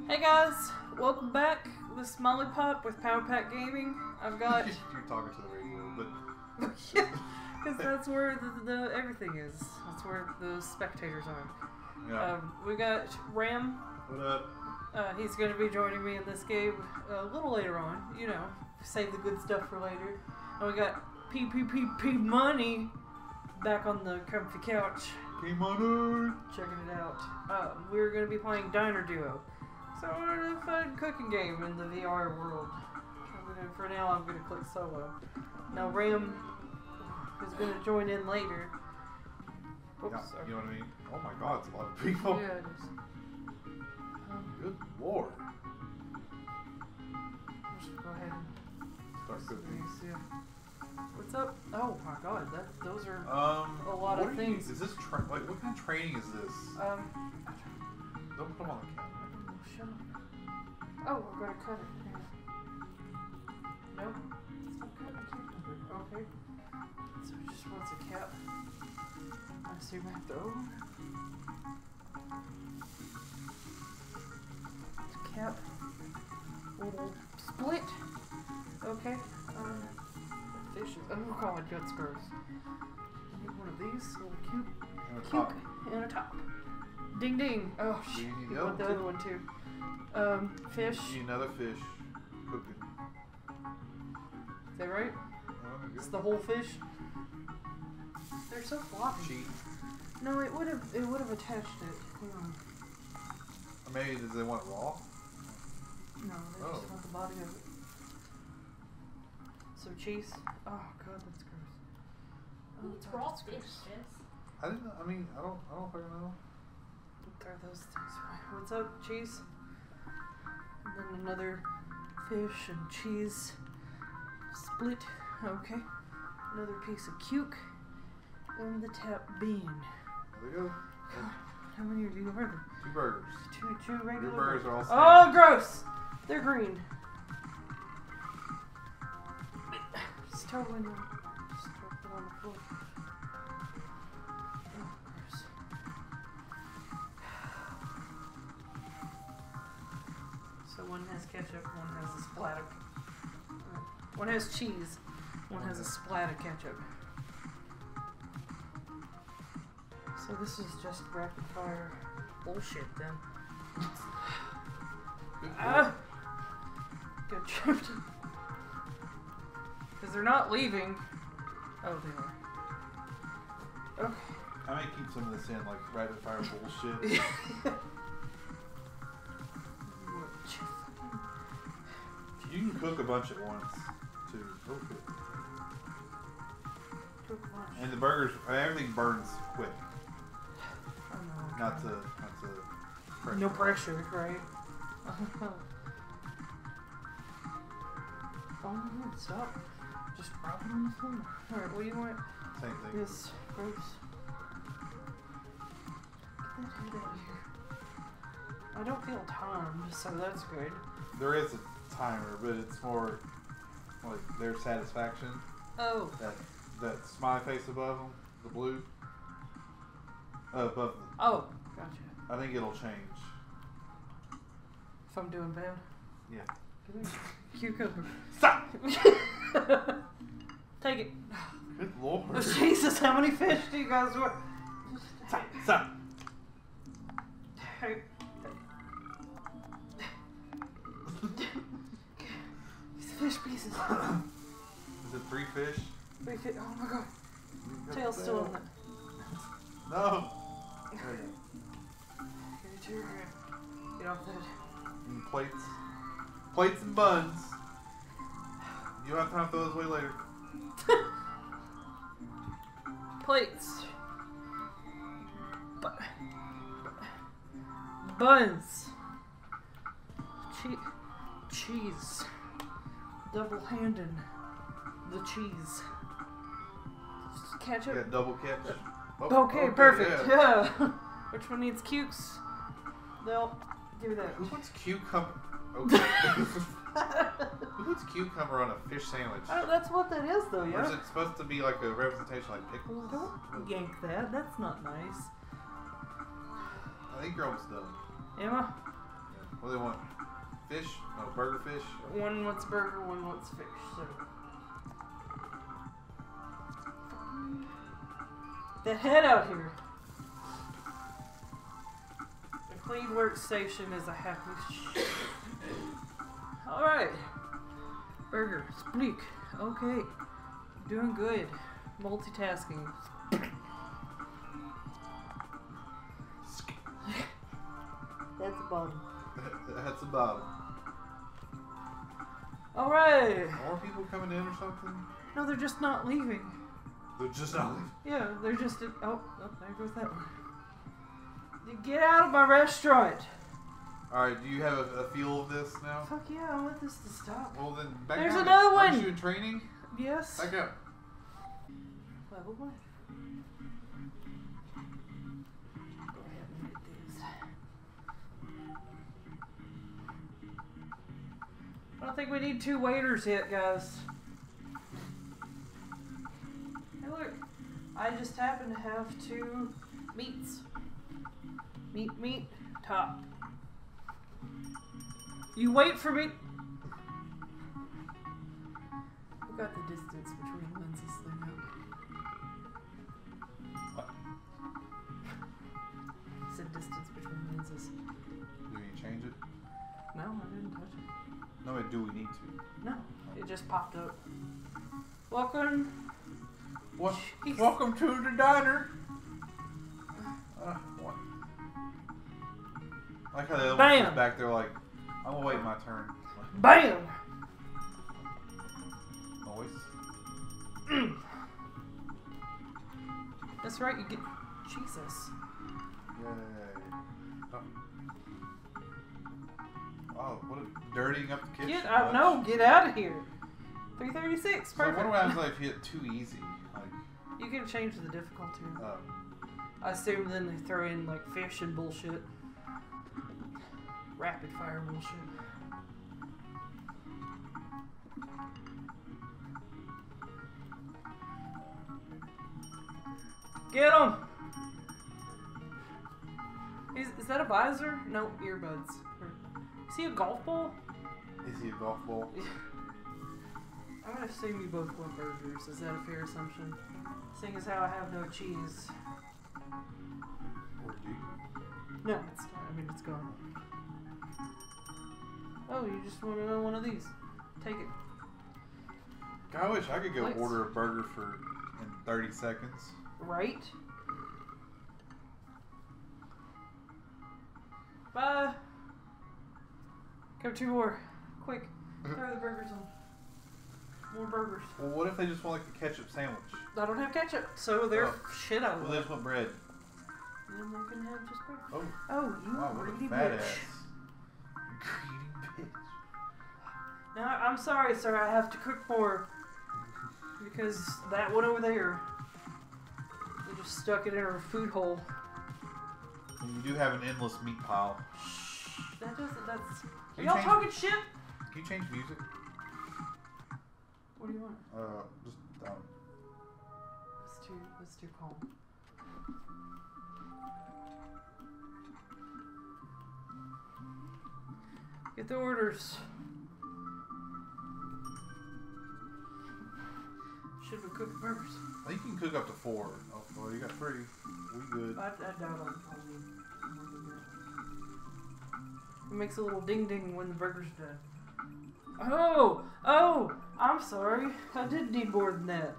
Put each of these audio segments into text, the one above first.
Hey guys, welcome back with Smiley Pop with Power Pack Gaming. I've got You're talking to the radio, but because that's where the everything is. That's where the spectators are. yeah. We got Ram. What up? He's going to be joining me in this game a little later on. You know, save the good stuff for later. And we got PPPP Money back on the comfy couch. P-Money! Checking it out. We're going to be playing Diner Duo. So we're in a fun cooking game in the VR world. For now, I'm going to click solo. Now Ram is going to join in later. Oops, Yeah, sorry. you know what I mean? Oh my god, it's a lot of people. Yeah, it is. Good lord. Let's go ahead and Start cooking. yeah. What's up? Oh my god, those are a lot what of are things. Is this like what kind of training is this? Don't put them on the camera. Shut up. Oh, we're gonna cut it. Yeah. Nope. It's not cut. I can't cut it. Okay. So it just wants a cap. I assume I have to open. Cap. Little split. Okay. Fishes. I'm gonna call it guts gross. I need one of these. Little cute. And a Cute. top. And a top. Ding ding. Oh Do shit. you need You the want the other other one too. Fish. You need another fish. Cooking. Is that right? Oh, It's good. the whole fish. They're so floppy. Cheat. No, it would have attached it. Hang on. Or maybe does they want it raw? No, they Oh. just want the body of it. Some cheese. Oh god, that's gross. Who eats God, raw that's fish, gross. Jess? I didn't know. I mean, I don't fucking know. Throw those things away. What's up, cheese? And then another fish and cheese split. Okay. Another piece of cuke. And the tap bean. There we go. God, how many are you ordered? 2 burgers. Two regular. Your burgers are all same. Oh, gross! They're green. Just totally not. Just throw them on the floor. Oh, gross. So one has ketchup, one has a splat of... One has cheese, one has a splat of ketchup. So this is just rapid fire bullshit then. Good Ah! Good job. Because they're not leaving. Oh, they are. Okay. I may keep some of this in, like rapid fire bullshit. You can cook a bunch at once, too. Okay. Cook lunch. And the burgers, everything burns quick. Oh, no. Not to pressure. No pressure, right? Oh no, stop. Just drop it on the floor. Alright, what do you want? Same thing. This gross. Get that head out of here. I don't feel timed, so that's good. There is a timer, but it's more like their satisfaction. Oh. That smiley face above them, the blue. Above them. Oh, gotcha. I think it'll change. If I'm doing bad. Yeah. Cucumber. Stop! Take it. Good lord. Oh, Jesus, how many fish do you guys want? Stop! Stop! Hey. These fish pieces. Is it 3 fish? 3 fish. Oh my god. Tail's still on it. No! There you go. Get it to your hand. Get off that. And plates. Plates and buns. You'll have time to throw those away later. Plates. Buns. Cheese. Double-handed. The cheese. Ketchup. You got double catch. Okay, perfect. Yeah. Which one needs cukes? They'll give that. Who puts cucumber? Okay. Who puts cucumber on a fish sandwich? Oh, that's what that is, though, Or is yeah. it supposed to be like a representation like pickles? Don't yank that. That's not nice. I think you're almost done. Emma? What do they want? Fish? No, burger fish? One wants burger, one wants fish, so. The head out here. A clean workstation is a happy Alright. Burger. Spleek. Okay. Doing good. Multitasking. That's the bottom. That's the bottom. Alright. More people coming in or something? No, they're just not leaving. They're just not leaving. Yeah, they're just... Oh, there goes that one. Get out of my restaurant! Alright, do you have a feel of this now? Fuck yeah, I want this to stop. Well then, back There's down. another one! Aren't you in training? Yes. Back up. Level 1. Go ahead and hit these. I don't think we need 2 waiters yet, guys. Hey look, I just happen to have 2 meats. Meat, top. You wait for me. We got the distance between lenses thing up. What? Said distance between lenses. Do you change it? No, I didn't touch it. No, wait, do we need to? No, it just popped up. Welcome. What? Jeez. Welcome to the diner. What? I like how the other Bam. one's back there like, I'm gonna wait my turn. BAM! Noise. That's right, you get... Jesus. Yay. Oh. Wow, what a dirtying up the kitchen. Get out, no, get out of here. 336, So perfect. what happens like if you hit too easy? Like, You can change the difficulty. oh. I assume then they throw in like fish and bullshit. Rapid fire bullshit. Get him! Is that a visor? No, earbuds. Is he a golf ball? Is he a golf ball? I'm gonna assume you both want burgers. Is that a fair assumption? Seeing as how I have no cheese. Or do you? No, it's not. I mean, it's gone. Oh, you just want one of these. Take it. God, I wish I could go Lights. order a burger in 30 seconds. Right? Bye. Go 2 more. Quick. Throw the burgers on. More burgers. Well, what if they just want like the ketchup sandwich? I don't have ketchup, so they're Oh. shit out of Well, they it. just want bread. Then they can have just burgers. Oh, Oh, you wow, what greedy a fat bitch. ass. Greedy bitch. Now, I'm sorry, sir. I have to cook more. Because that one over there, they just stuck it in our food hole. And you do have an endless meat pile. That doesn't, that's... Are Can you y'all change- talking shit? Can you change music? What do you want? Just It's too calm. Get the orders. Should we cook burgers? I think you can cook up to 4. Oh, well, you got 3. We good. I doubt I'll need more than that. It makes a little ding ding when the burger's done. Oh! Oh! I'm sorry. I did need more than that.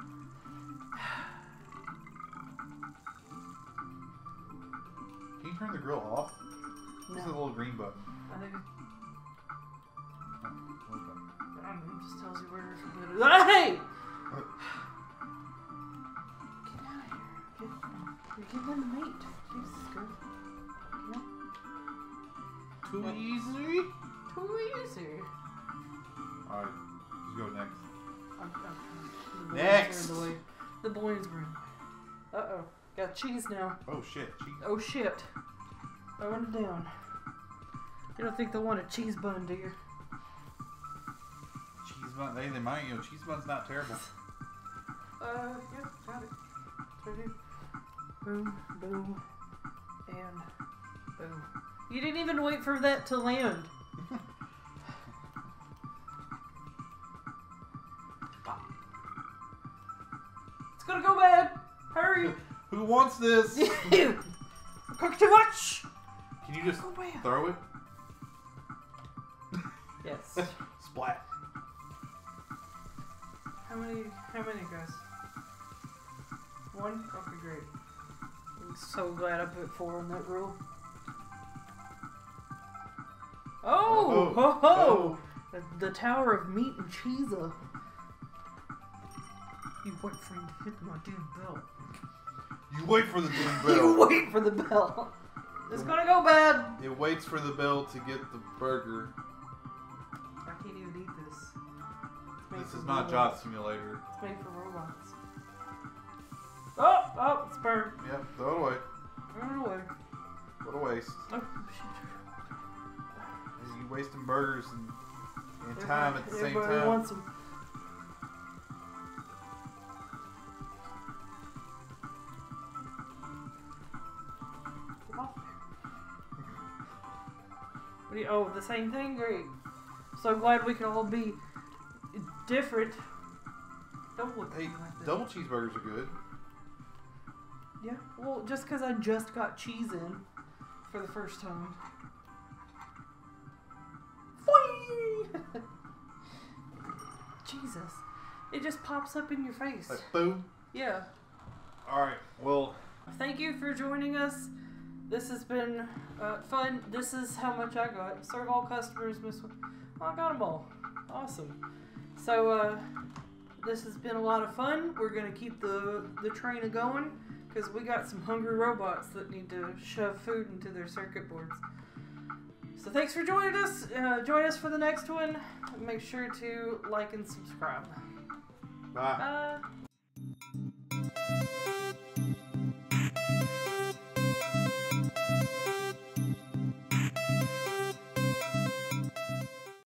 Can you turn the grill off? This is a No. little green button. I think it Oh, what button? just tells you where it's good. Hey! Get out of here. You're giving them the meat. Jesus Christ. Come Too What? easy? on. Too easy. Alright, just go next. The balloons Next. are in the way. The balloons were in the way. Uh-oh. Got cheese now. Oh shit, cheese. Oh shit. Throwing it down. You don't think they'll want a cheese bun, do you? Cheese bun, they might, cheese bun's not terrible. Yeah, got it. That's what I do. Boom, boom, and boom. You didn't even wait for that to land. It's gonna go bad. Hurry. Who wants this? Cook too much. Can you just Go bad. throw it? Yes. Splat. How many guys? One? Okay, great. I'm so glad I put 4 on that rule. Oh! Ho ho! The Tower of Meat and Cheese. You wait for him to hit my damn bell. You wait for the damn bell. You wait for the bell. It's gonna go bad. It waits for the bell to get the burger. I can't even eat this. It's made This for is not robots. Jot Simulator. It's made for robots. Oh, it's burned. Yep, throw it away. Run away. What a waste. Oh, shit. You wasting burgers and time at the same Everybody time. wants them. Get off there. What do you, oh, the same thing? Great. So glad we can all be different. Don't look at Hey, me like that. double cheeseburgers are good. Yeah, well, just because I just got cheese in for the first time. Whee! Jesus. It just pops up in your face. Like, boom. Yeah. Alright, well, Thank you for joining us. This has been fun. This is how much I got. Serve all customers, miss one. Oh, I got them all. Awesome. So, this has been a lot of fun. We're going to keep the train going because we got some hungry robots that need to shove food into their circuit boards. So thanks for joining us. Join us for the next one. Make sure to like and subscribe. bye. Bye.